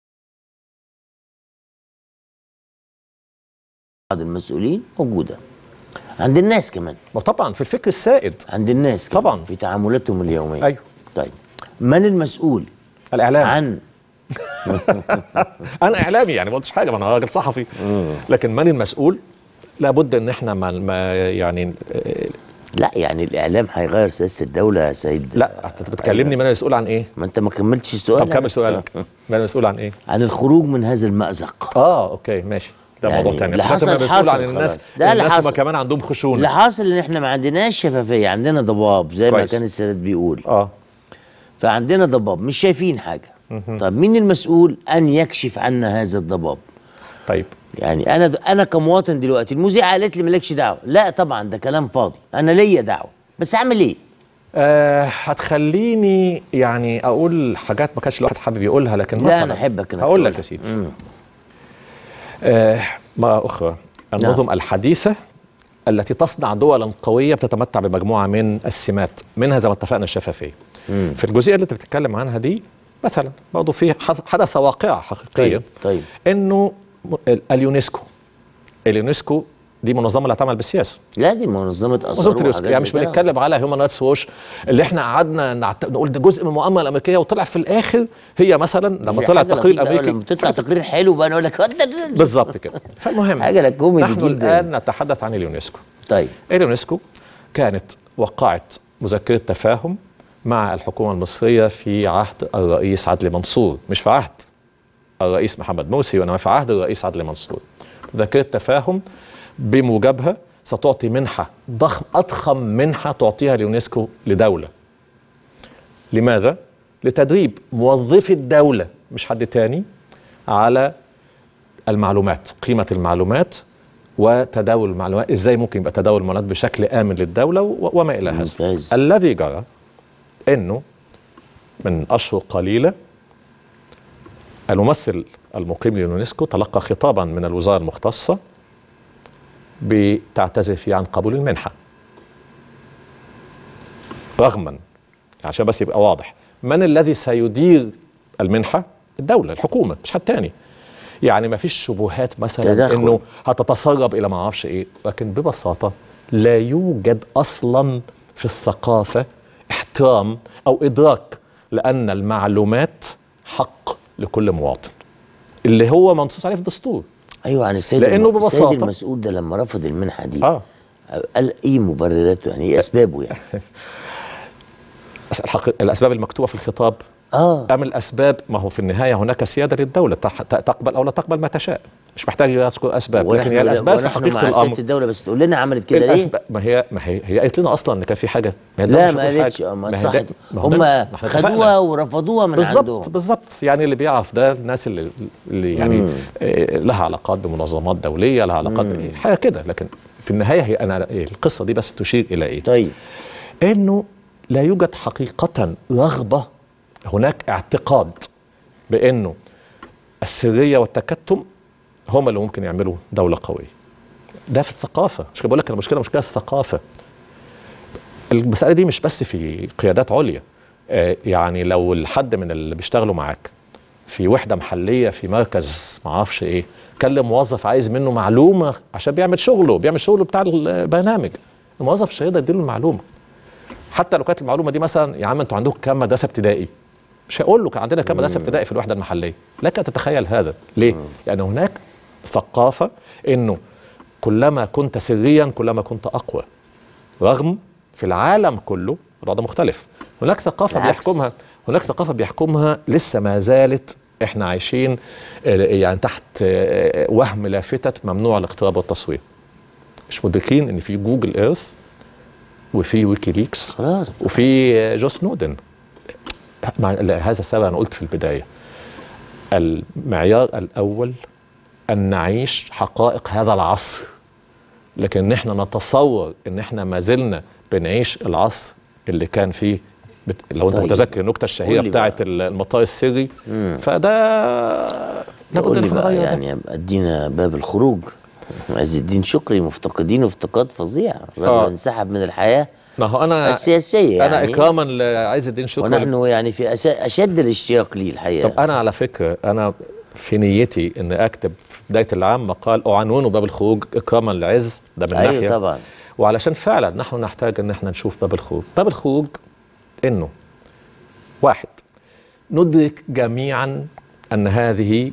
Speaker 1: بعض المسؤولين موجوده عند الناس كمان.
Speaker 2: وطبعا في الفكر السائد
Speaker 1: عند الناس كمان
Speaker 2: طبعا
Speaker 1: في تعاملاتهم اليوميه.
Speaker 2: ايوه.
Speaker 1: طيب من المسؤول؟
Speaker 2: الاعلام.
Speaker 1: عن
Speaker 2: انا اعلامي يعني ما قلتش حاجه، ما انا راجل صحفي. لكن من المسؤول؟ لابد ان احنا ما يعني
Speaker 1: لا يعني الاعلام هيغير سياسه الدوله يا سيد.
Speaker 2: لا انت بتكلمني من المسؤول عن ايه؟
Speaker 1: ما انت ما كملتش السؤال.
Speaker 2: طب كمل سؤالك. من المسؤول عن ايه؟
Speaker 1: عن الخروج من هذا المأزق.
Speaker 2: اه اوكي ماشي، ده يعني موضوع ثاني.
Speaker 1: اللي حصل
Speaker 2: مسؤول عن الناس،
Speaker 1: ده
Speaker 2: الناس ما كمان عندهم خشونه.
Speaker 1: اللي حاصل ان احنا ما عندناش شفافيه، عندنا ضباب زي كويس. ما كان السادات بيقول.
Speaker 2: اه
Speaker 1: فعندنا ضباب مش شايفين حاجه. طب مين المسؤول ان يكشف عنا هذا الضباب؟
Speaker 2: طيب
Speaker 1: يعني انا انا كمواطن دلوقتي المذيعه قالت لي مالكش دعوه، لا طبعا ده كلام فاضي، انا ليا دعوه، بس اعمل ايه؟
Speaker 2: آه هتخليني يعني اقول حاجات ما كانش الواحد حابب يقولها، لكن
Speaker 1: لا
Speaker 2: مثلا
Speaker 1: انا احبك انك
Speaker 2: هقول لك يا سيدي. آه مرة أخرى النظم نعم. الحديثة التي تصنع دولا قوية بتتمتع بمجموعة من السمات، منها زي ما اتفقنا الشفافية. مم. في الجزئية اللي أنت بتتكلم عنها دي مثلا برضه في حدث واقعة حقيقية.
Speaker 1: طيب. طيب.
Speaker 2: إنه اليونسكو اليونسكو دي منظمه لا تعمل بالسياسه.
Speaker 1: لا دي منظمه اثار.
Speaker 2: منظمه اليونسكو يعني مش بنتكلم على هيومن رايتس ووش اللي احنا قعدنا نعت... نقول ده جزء من المؤامره الامريكيه، وطلع في الاخر هي مثلا لما طلع التقرير الامريكي
Speaker 1: لما تطلع تقرير حلو بقى نقول لك
Speaker 2: بالظبط كده. فالمهم
Speaker 1: حاجه لك كوميدي
Speaker 2: نحن
Speaker 1: جدا.
Speaker 2: الان نتحدث عن اليونسكو.
Speaker 1: طيب
Speaker 2: اليونسكو كانت وقعت مذكره تفاهم مع الحكومه المصريه في عهد الرئيس عدلي منصور، مش في عهد الرئيس محمد مرسي وانما في عهد الرئيس عدلي منصور. مذكره تفاهم بموجبها ستعطي منحة ضخم، أضخم منحة تعطيها اليونسكو لدولة. لماذا؟ لتدريب موظفي الدولة مش حد تاني على المعلومات، قيمة المعلومات وتداول المعلومات، ازاي ممكن يبقى تداول المعلومات بشكل آمن للدولة وما إلى هذا. الذي جرى انه من اشهر قليلة الممثل المقيم لليونسكو تلقى خطابا من الوزارة المختصة بتعتذر فيه عن قبول المنحة، رغما عشان بس يبقى واضح من الذي سيدير المنحة؟ الدولة، الحكومة، مش حد تاني. يعني ما فيش شبهات مثلا تدخل. انه هتتسرب الى ما اعرفش ايه، لكن ببساطة لا يوجد اصلا في الثقافة احترام او ادراك لان المعلومات حق لكل مواطن اللي هو منصوص عليه في الدستور.
Speaker 1: ايوه، عن السيد
Speaker 2: لانه ببساطة
Speaker 1: السيد المسؤول ده لما رفض المنحة دي
Speaker 2: اه
Speaker 1: قال ايه مبرراته؟ يعني ايه اسبابه يعني؟
Speaker 2: الاسباب المكتوبة في الخطاب
Speaker 1: اه
Speaker 2: ام الاسباب؟ ما هو في النهاية هناك سيادة للدولة تقبل او لا تقبل ما تشاء، مش محتاج اذكر اسباب، لكن هي الاسباب في حقيقة الامر
Speaker 1: الدولة بس تقول لنا عملت كده ليه؟
Speaker 2: ما هي ما هي هي قالت لنا اصلا ان كان في حاجة،
Speaker 1: لا ما قالتش. ما صح، هم خدوها ورفضوها من
Speaker 2: بالزبط
Speaker 1: عندهم.
Speaker 2: بالظبط بالظبط. يعني اللي بيعرف ده الناس اللي اللي يعني آه لها علاقات بمنظمات دولية، لها علاقات حاجة كده، لكن في النهاية هي انا القصة دي بس تشير الى ايه؟
Speaker 1: طيب
Speaker 2: انه لا يوجد حقيقة رغبة، هناك اعتقاد بانه السرية والتكتم هم اللي ممكن يعملوا دولة قوية. ده في الثقافة، مش بقول لك المشكلة مشكلة الثقافة. المسألة دي مش بس في قيادات عليا، آه يعني لو الحد من اللي بيشتغلوا معاك في وحدة محلية في مركز معرفش ايه كلم موظف عايز منه معلومة عشان بيعمل شغله بيعمل شغله بتاع البرنامج، الموظف مش هيقدر يديله المعلومة حتى لو كانت المعلومة دي مثلا يا عم انتوا عندكم كام مدرسة ابتدائي، مش هيقول له كان عندنا كام مدرسة ابتدائي في الوحدة المحلية. لك أن تتخيل هذا ليه؟ لأن يعني هناك ثقافة إنه كلما كنت سريا كلما كنت أقوى، رغم في العالم كله الوضع مختلف. هناك ثقافة العكس. بيحكمها هناك ثقافة بيحكمها لسه ما زالت احنا عايشين يعني تحت وهم لافتة ممنوع الاقتراب والتصوير. مش مدركين ان في جوجل ايرث وفي ويكيليكس وفي جو سنودن. هذا السبب أنا قلت في البداية المعيار الأول أن نعيش حقائق هذا العصر، لكن نحن نتصور أن احنا ما زلنا بنعيش العصر اللي كان فيه بت... لو أنت طيب. متذكر النكتة الشهيرة بتاعة المطار السري. مم. فده
Speaker 1: لابد ان احنا نغير يعني ادينا باب الخروج. عز الدين شكري مفتقدينه افتقاد فظيع، الراجل آه. انسحب من الحياة ما هو أنا السياسية يعني.
Speaker 2: أنا إكراما لعز الدين شكري
Speaker 1: ونحن يعني في أشد الاشتياق ليه الحقيقة.
Speaker 2: طب أنا على فكرة أنا في نيتي إن أكتب في بداية العام مقال أعنونه باب الخروج إكراما لعز، ده من
Speaker 1: أيوة
Speaker 2: ناحية
Speaker 1: طبعا،
Speaker 2: وعلشان فعلا نحن نحتاج إن احنا نشوف باب الخروج. باب الخروج إنه واحد ندرك جميعا أن هذه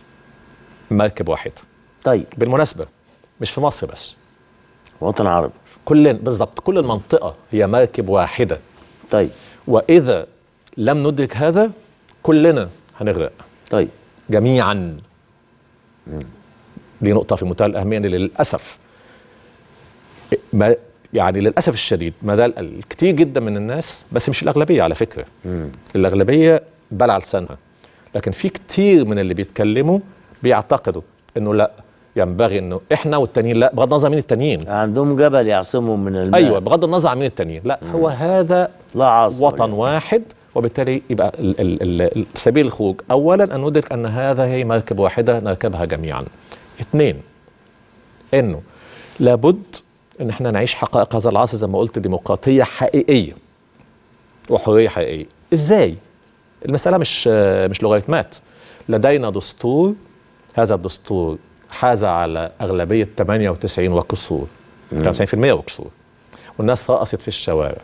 Speaker 2: مركب واحدة.
Speaker 1: طيب
Speaker 2: بالمناسبة مش في مصر بس،
Speaker 1: وطن عربي
Speaker 2: كل بالضبط كل المنطقة هي مركب واحدة.
Speaker 1: طيب
Speaker 2: وإذا لم ندرك هذا كلنا هنغرق.
Speaker 1: طيب
Speaker 2: جميعا. مم. دي نقطة في منتهى الأهمية للأسف، ما يعني للأسف الشديد ما زال الكثير جدا من الناس، بس مش الأغلبية على فكرة. مم. الأغلبية بلع لسانها، لكن في كتير من اللي بيتكلموا بيعتقدوا إنه لا ينبغي انه احنا والتانيين، لا بغض النظر مين التانيين،
Speaker 1: عندهم جبل يعصمهم من الماء.
Speaker 2: ايوه بغض النظر عن مين التانيين، لا مم. هو هذا
Speaker 1: لا
Speaker 2: وطن يعني. واحد، وبالتالي يبقى ال ال ال سبيل الخروج اولا ان ندرك ان هذا هي مركب واحده نركبها جميعا. اثنين انه لابد ان احنا نعيش حقائق هذا العصر زي ما قلت، ديمقراطيه حقيقيه وحريه حقيقيه. ازاي؟ المساله مش مش لغايتمات. لدينا دستور، هذا الدستور حاز على أغلبية ثمانية وتسعين وكسور، ثمانية وتسعين بالمئة وكسور، والناس رقصت في الشوارع.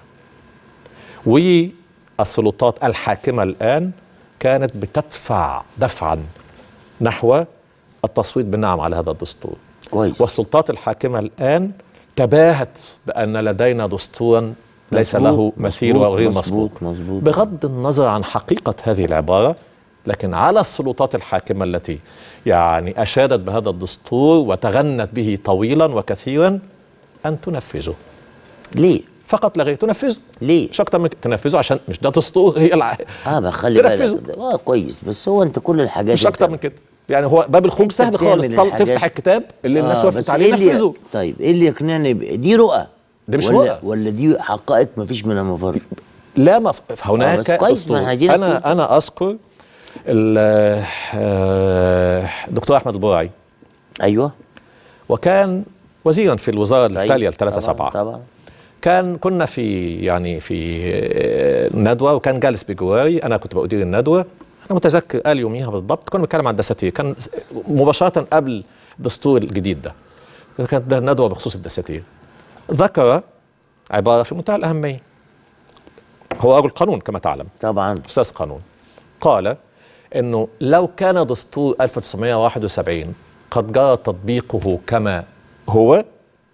Speaker 2: والسلطات الحاكمة الآن كانت بتدفع دفعا نحو التصويت بالنعم على هذا الدستور.
Speaker 1: كويس.
Speaker 2: والسلطات الحاكمة الآن تباهت بأن لدينا دستورا ليس له مثيل وغير مسبوق، بغض النظر عن حقيقة هذه العبارة. لكن على السلطات الحاكمة التي يعني أشادت بهذا الدستور وتغنت به طويلا وكثيرا أن تنفذه.
Speaker 1: ليه؟
Speaker 2: فقط لا غير، تنفذه.
Speaker 1: ليه؟
Speaker 2: مش اكتر من تنفذه، عشان مش ده دستور هي الع...
Speaker 1: اه بخلي
Speaker 2: تنفذه.
Speaker 1: بالك اه كويس، بس هو انت كل الحاجات
Speaker 2: مش اكتر من كده. يعني هو باب الخروج سهل خالص، تفتح الكتاب اللي آه الناس وافقت عليه نفذه.
Speaker 1: طيب ايه اللي يقنعني دي رؤى؟
Speaker 2: دي مش
Speaker 1: ولا
Speaker 2: رؤى،
Speaker 1: ولا دي حقائق ما فيش منها مفر؟
Speaker 2: لا ما هناك
Speaker 1: آه
Speaker 2: دستور. انا انا اذكر الدكتور احمد البرعي.
Speaker 1: ايوه.
Speaker 2: وكان وزيرا في الوزاره التاليه ل ثلاثة سبعة.
Speaker 1: طبعا.
Speaker 2: كان كنا في يعني في ندوه، وكان جالس بجواري، انا كنت بأدير الندوه. انا متذكر قال يوميها بالضبط، كنا بنتكلم عن الدساتير، كان مباشره قبل الدستور الجديد ده، كانت ده ندوه بخصوص الدساتير. ذكر عباره في منتهى الاهميه. هو رجل قانون كما تعلم،
Speaker 1: طبعا
Speaker 2: استاذ قانون. قال انه لو كان دستور ألف وتسعمائة وواحد وسبعين قد جرى تطبيقه كما هو،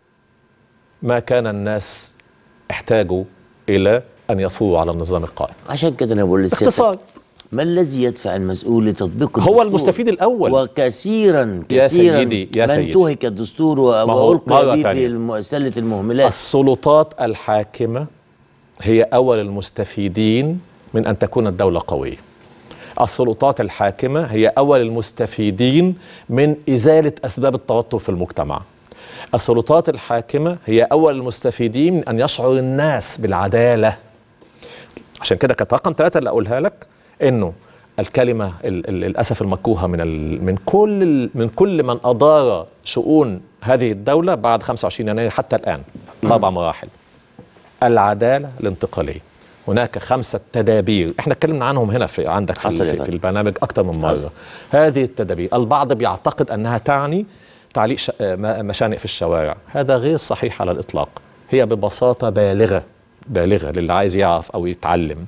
Speaker 2: ما كان الناس احتاجوا الى ان يثوروا على النظام القائم.
Speaker 1: عشان كده انا بقول لسيادتك
Speaker 2: باختصار،
Speaker 1: ما الذي يدفع المسؤول لتطبيق الدستور؟
Speaker 2: هو المستفيد الاول.
Speaker 1: وكثيرا كثيرا
Speaker 2: يا سيدي يا
Speaker 1: سيدي من انتهك الدستور والقي به في سله المهملات.
Speaker 2: السلطات الحاكمه هي اول المستفيدين من ان تكون الدوله قويه. السلطات الحاكمه هي اول المستفيدين من ازاله اسباب التوتر في المجتمع. السلطات الحاكمه هي اول المستفيدين من ان يشعر الناس بالعداله. عشان كده كانت رقم ثلاثة اللي اقولها لك، انه الكلمه للاسف المكروهه من من كل من كل من ادار شؤون هذه الدوله بعد خمسة وعشرين يناير حتى الان، اربع مراحل. العداله الانتقاليه. هناك خمسه تدابير احنا اتكلمنا عنهم هنا في عندك في, في, في البرنامج اكثر من مره. حصل. هذه التدابير البعض بيعتقد انها تعني تعليق مشانق في الشوارع، هذا غير صحيح على الاطلاق. هي ببساطه بالغه بالغه للي عايز يعرف او يتعلم.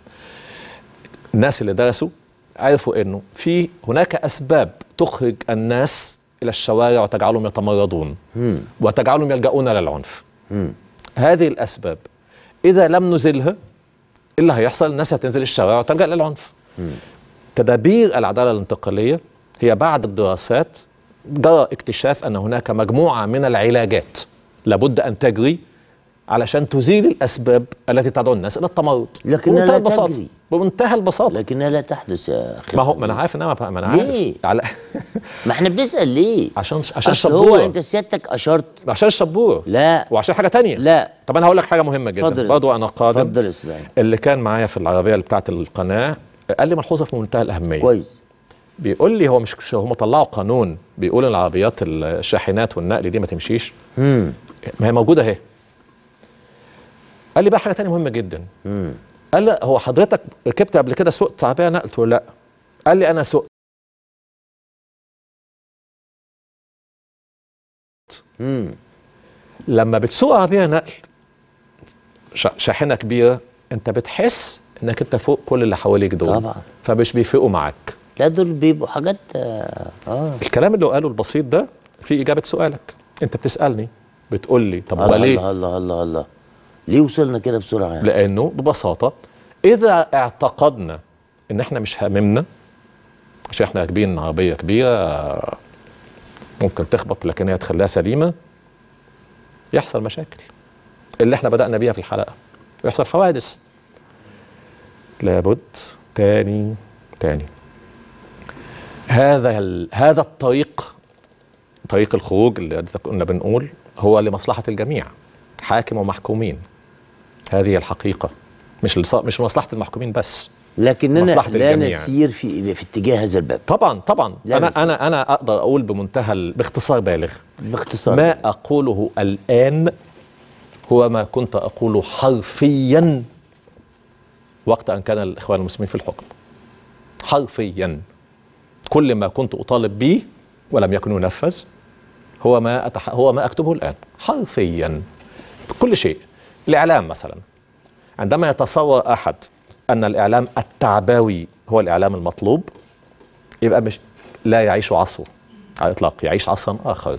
Speaker 2: الناس اللي درسوا عرفوا انه في هناك اسباب تخرج الناس الى الشوارع وتجعلهم يتمردون وتجعلهم يلجؤون للعنف. مم. هذه الاسباب اذا لم نزلها، اللي هيحصل الناس هتنزل الشوارع وتلجأ للعنف. مم. تدابير العداله الانتقاليه هي بعد الدراسات جرى اكتشاف ان هناك مجموعه من العلاجات لابد ان تجري علشان تزيل الاسباب التي تدعو الناس الى التمرد.
Speaker 1: لكنها لا تجري
Speaker 2: بمنتهى البساطه.
Speaker 1: لكنها لا تحدث يا اخي.
Speaker 2: ما هو ما انا عارف ان انا ما انا عارف
Speaker 1: ليه؟
Speaker 2: على
Speaker 1: ما احنا بنسال ليه؟
Speaker 2: عشان عشان
Speaker 1: الشبور. هو انت سيادتك اشرت
Speaker 2: عشان الشبور.
Speaker 1: لا
Speaker 2: وعشان حاجه تانية.
Speaker 1: لا
Speaker 2: طب انا هقول لك حاجه مهمه جدا برضه. انا قادم.
Speaker 1: اتفضل يا استاذ.
Speaker 2: اللي كان معايا في العربيه اللي بتاعت القناه قال لي ملحوظه في منتهى الاهميه.
Speaker 1: كويس.
Speaker 2: بيقول لي هو مش هم طلعوا قانون بيقول العربيات الشاحنات والنقل دي ما تمشيش. امم ما هي موجوده اهي. قال لي بقى حاجه ثانيه مهمه جدا. امم قال لي هو حضرتك ركبت قبل كده سوقت عربيه نقل؟ قلت له لا. قال لي انا سوقت. امم لما بتسوق عربيه نقل شاحنه كبيره انت بتحس انك انت فوق كل اللي حواليك دول.
Speaker 1: طبعا.
Speaker 2: فمش بيفرقوا معاك.
Speaker 1: لا دول بيبقوا حاجات اه
Speaker 2: الكلام اللي قاله البسيط ده في اجابه سؤالك. انت بتسالني بتقول لي طب هو ليه؟
Speaker 1: الله الله الله الله ليه وصلنا كده بسرعه يعني؟
Speaker 2: لانه ببساطه اذا اعتقدنا ان احنا مش هاممنا عشان احنا راكبين عربيه كبيره ممكن تخبط لكن هي تخليها سليمه، يحصل مشاكل اللي احنا بدانا بيها في الحلقه، يحصل حوادث. لابد تاني تاني هذا هذا الطريق، طريق الخروج اللي كنا بنقول هو لمصلحه الجميع، حاكم ومحكومين. هذه الحقيقه، مش مش مصلحه المحكومين بس،
Speaker 1: لكننا لا نسير في في اتجاه هذا الباب.
Speaker 2: طبعا طبعا انا نسير. انا انا اقدر اقول بمنتهى باختصار بالغ
Speaker 1: باختصار
Speaker 2: ما بالغ. اقوله الان هو ما كنت اقوله حرفيا وقت ان كان الاخوان المسلمين في الحكم. حرفيا كل ما كنت اطالب به ولم يكن ينفذ هو ما أتح... هو ما اكتبه الان حرفيا. كل شيء. الاعلام مثلا، عندما يتصور احد ان الاعلام التعبوي هو الاعلام المطلوب، يبقى مش لا يعيش عصره على الاطلاق، يعيش عصرا اخر.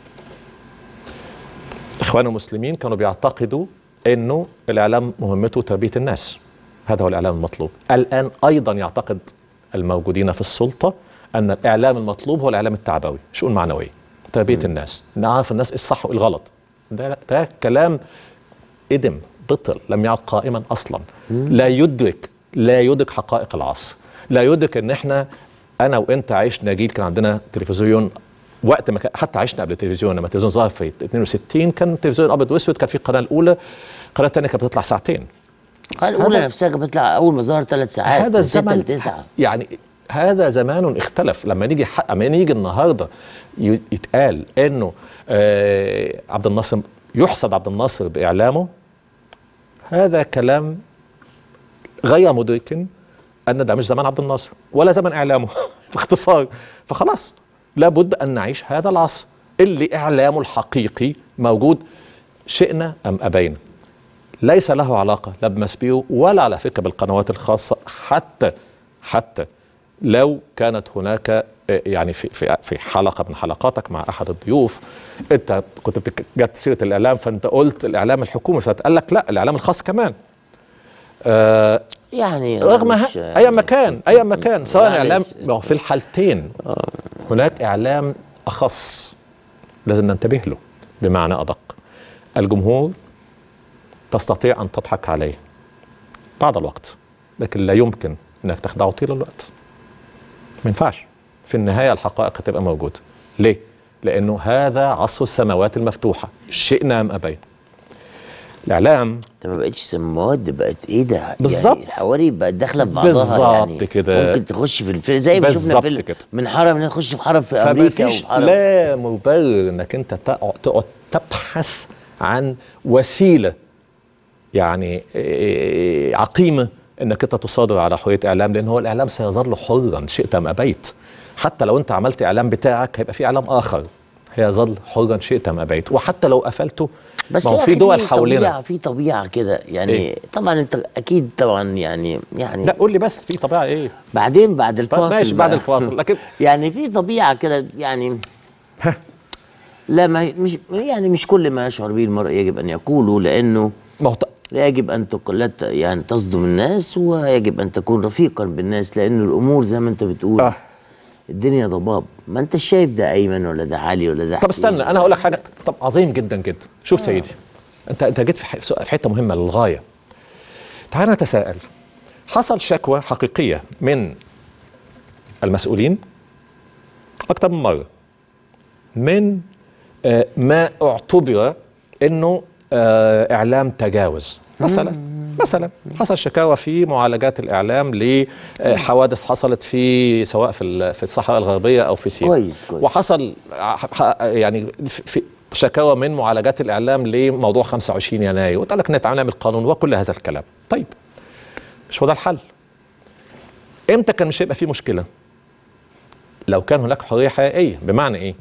Speaker 2: اخوان المسلمين كانوا بيعتقدوا انه الاعلام مهمته تربيه الناس، هذا هو الاعلام المطلوب. الان ايضا يعتقد الموجودين في السلطه ان الاعلام المطلوب هو الاعلام التعبوي، شؤون معنويه، تربيه م. الناس، نعرف الناس ايه الصح وايه الغلط. ده ده كلام ادم بطل، لم يعد قائما اصلا. لا يدرك لا يدرك حقائق العصر، لا يدرك ان احنا انا وانت عشنا جيل كان عندنا تلفزيون وقت ما كان، حتى عشنا قبل التلفزيون. لما التلفزيون ظهر في اثنين وستين كان التلفزيون ابيض واسود، كان في القناه الاولى، القناه الثانيه كانت بتطلع ساعتين.
Speaker 1: القناه الاولى نفسها كانت بتطلع اول ما ظهر ثلاث ساعات،
Speaker 2: هذا الزمن
Speaker 1: تسعة.
Speaker 2: يعني هذا زمان اختلف. لما نيجي لما نيجي النهارده يتقال انه آه عبد الناصر يحسد عبد الناصر باعلامه، هذا كلام غير مدرك ان ده مش زمان عبد الناصر ولا زمن اعلامه باختصار. فخلاص لابد ان نعيش هذا العصر اللي اعلامه الحقيقي موجود شئنا ام ابينا. ليس له علاقه لا بمسبيو ولا على فكره بالقنوات الخاصه، حتى حتى لو كانت هناك يعني في في في حلقه من حلقاتك مع احد الضيوف انت كنت جت سيره الاعلام، فانت قلت الاعلام الحكومي، فقال لك لا الاعلام الخاص كمان. آه
Speaker 1: يعني
Speaker 2: رغم اي مكان اي مكان سواء اعلام، في الحالتين هناك اعلام اخص لازم ننتبه له. بمعنى ادق، الجمهور تستطيع ان تضحك عليه بعض الوقت، لكن لا يمكن انك تخدعه طيل الوقت. ما ينفعش. في النهايه الحقائق هتبقى موجوده. ليه؟ لانه هذا عصر السماوات المفتوحه شئنا ام ابينا. الاعلام
Speaker 1: ده ما بقتش مواد، بقت ايه ده؟
Speaker 2: بالظبط.
Speaker 1: يعني الحواري بقت داخله في بعضها.
Speaker 2: بالظبط
Speaker 1: يعني
Speaker 2: كده.
Speaker 1: ممكن تخش في الفيلم زي ما شفنا فيلم من حرم نخش في حرم في امريكا وحرم.
Speaker 2: لا مبرر انك انت تقعد تبحث عن وسيله يعني عقيمه انك انت تصادر على حريه اعلام، لان هو الاعلام سيظل حرا شئت ام ابيت. حتى لو انت عملت اعلام بتاعك هيبقى في اعلام اخر هيظل حرا شئت ام ابيت، وحتى لو قفلته
Speaker 1: بس
Speaker 2: ما هو في دول حوالينا
Speaker 1: في طبيعه كده يعني إيه؟ طبعا انت اكيد طبعا يعني يعني
Speaker 2: لا قول لي بس في طبيعه ايه؟
Speaker 1: بعدين بعد الفاصل
Speaker 2: ماشي بعد الفاصل. لكن
Speaker 1: يعني في طبيعه كده يعني لا ما مش يعني مش كل ما يشعر به المرء يجب ان يقوله، لانه
Speaker 2: مهت...
Speaker 1: يجب ان تقل يعني تصدم الناس، ويجب ان تكون رفيقا بالناس، لانه الامور زي ما انت بتقول آه. الدنيا ضباب. ما انت شايف ده ايمن ولا ده علي ولا ده
Speaker 2: طب استنى انا هقول لك حاجه. طب عظيم جدا جدا. شوف آه. سيدي، انت انت جيت في حته مهمه للغايه. تعال نتساءل. حصل شكوى حقيقيه من المسؤولين اكثر من مره من آه ما اعتبر انه آه اعلام تجاوز. مثلا مثلا حصل شكاوى في معالجات الاعلام لحوادث حصلت في سواء في في الصحراء الغربيه او في سيناء.
Speaker 1: كويس كويس.
Speaker 2: وحصل يعني في شكاوى من معالجات الاعلام لموضوع خمسة وعشرين يناير، وقال لك نتعامل نعمل قانون وكل هذا الكلام. طيب مش هو ده الحل؟ امتى كان مش هيبقى في مشكله؟ لو كان هناك حريه حقيقيه. بمعنى ايه؟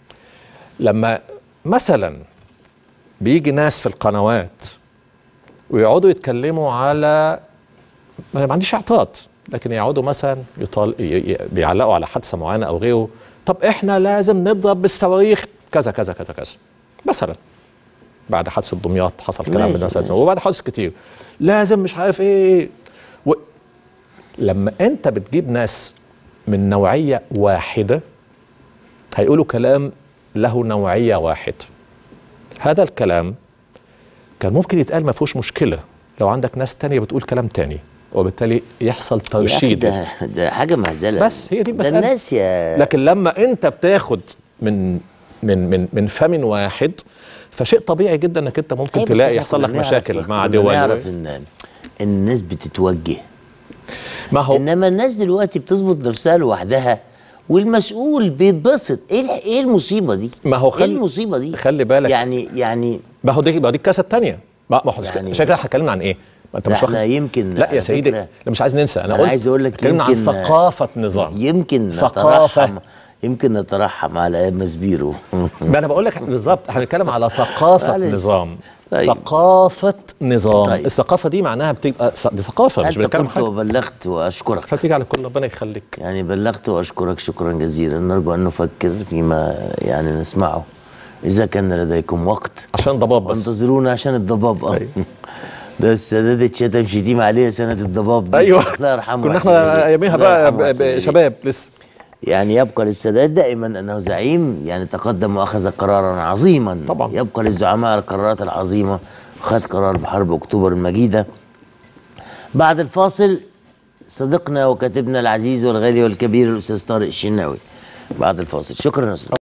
Speaker 2: لما مثلا بيجي ناس في القنوات ويقعدوا يتكلموا على، ما عنديش اعتراض، لكن يقعدوا مثلا يطال... بيعلقوا على حادثه معينه او غيره. طب احنا لازم نضرب بالصواريخ كذا كذا كذا كذا مثلا. بعد حادثه دمياط حصل كلام من الناس، وبعد حوادث كتير لازم مش عارف ايه و... لما انت بتجيب ناس من نوعيه واحده هيقولوا كلام له نوعيه واحده. هذا الكلام كان ممكن يتقال ما فيهوش مشكله لو عندك ناس تانية بتقول كلام تاني، وبالتالي يحصل ترشيد.
Speaker 1: ده, ده حاجه مهزله.
Speaker 2: بس هي دي المساله.
Speaker 1: ده الناس يا
Speaker 2: لكن لما انت بتاخد من من من من فم واحد، فشيء طبيعي جدا انك انت ممكن تلاقي يحصل لك مشاكل مع دول.
Speaker 1: نعرف ان الناس بتتوجه،
Speaker 2: ما هو
Speaker 1: انما الناس دلوقتي بتظبط نفسها لوحدها والمسؤول بيتبسط. ايه ايه المصيبه دي؟
Speaker 2: ما هو خل...
Speaker 1: ايه المصيبه دي؟
Speaker 2: خلي بالك
Speaker 1: يعني يعني
Speaker 2: ما هو دي ما هو دي الكاسه الثانيه. ما هو يعني عشان كده هتكلمنا عن ايه؟ ما انت مش واخد.
Speaker 1: لا يمكن
Speaker 2: لا يا سيدي لا مش عايز ننسى. انا,
Speaker 1: أنا
Speaker 2: قلت
Speaker 1: عايز اقول لك
Speaker 2: اتكلمنا عن ثقافه نظام.
Speaker 1: يمكن
Speaker 2: ثقافه
Speaker 1: نترحم يمكن نترحم على ايام مسبيرو.
Speaker 2: ما انا بقول لك بالظبط هنتكلم على ثقافه نظام.
Speaker 1: طيب.
Speaker 2: ثقافه نظام.
Speaker 1: طيب.
Speaker 2: الثقافه دي معناها بتبقى دي ثقافه مش بنتكلم
Speaker 1: حاجه. انت بلغت واشكرك.
Speaker 2: فتيجي على كل ربنا يخليك.
Speaker 1: يعني بلغت واشكرك شكرا جزيلا. نرجو ان نفكر فيما يعني نسمعه اذا كان لديكم وقت
Speaker 2: عشان ضباب بس.
Speaker 1: انتظرونا عشان الضباب. اه ده السادات اتشتم شتيمه عليه سنه الضباب دي.
Speaker 2: ايوه
Speaker 1: الله يرحمه.
Speaker 2: كنا احنا اياميها بقى شباب لسه.
Speaker 1: يعني يبقى للسادات دائما انه زعيم يعني تقدم واخذ قرارا عظيما.
Speaker 2: طبعا.
Speaker 1: يبقى للزعماء القرارات العظيمه خد قرار بحرب اكتوبر المجيده. بعد الفاصل صديقنا وكاتبنا العزيز والغالي والكبير الاستاذ طارق الشناوي. بعد الفاصل. شكرا يا استاذ.